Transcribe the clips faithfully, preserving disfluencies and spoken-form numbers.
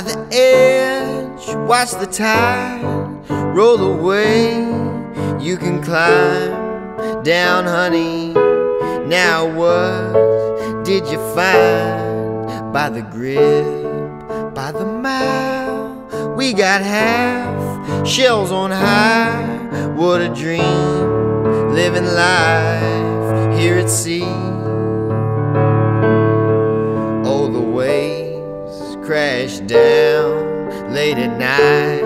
By the edge, watch the tide roll away. You can climb down, honey. Now what did you find? By the grip, by the mile, we got half shells on high. What a dream, living life here at sea. Oh, the waves crash down late at night,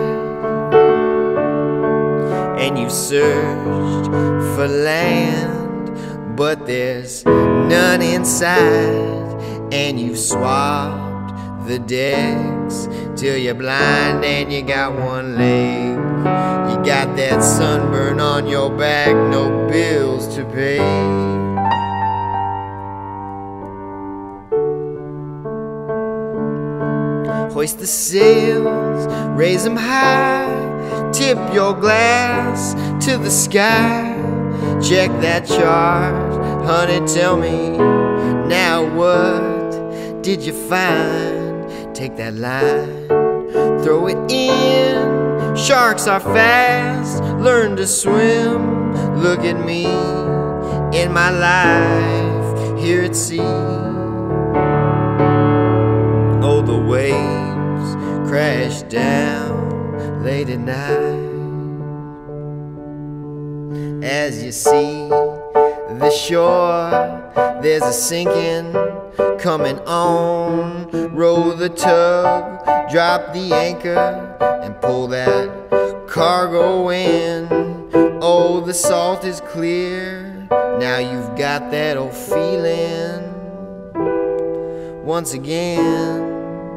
and you searched for land, but there's none inside. And you've swapped the decks till you're blind and you got one leg. You got that sunburn on your back, no bills to pay. Hoist the sails, raise them high, tip your glass to the sky. Check that chart, honey, tell me, now what did you find? Take that line, throw it in. Sharks are fast, learn to swim. Look at me in my life here at sea. Oh, the waves crash down late at night. As you see the shore, there's a sinking coming on. Row the tug, drop the anchor, and pull that cargo in. Oh, the salt is clear, now you've got that old feeling once again.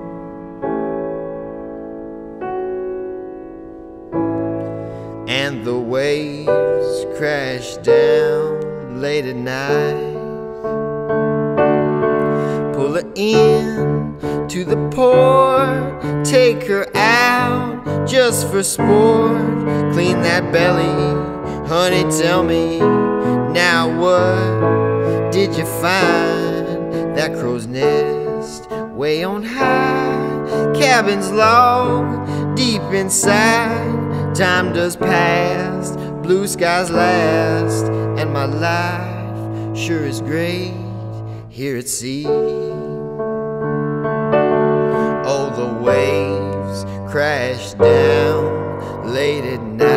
And the waves crash down late at night. Pull her in to the port, take her out just for sport. Clean that belly, honey, tell me, now what did you find? That crow's nest way on high, cabin's log deep inside. Time does pass, blue skies last, and my life sure is great here at sea. Oh, the waves crash down late at night.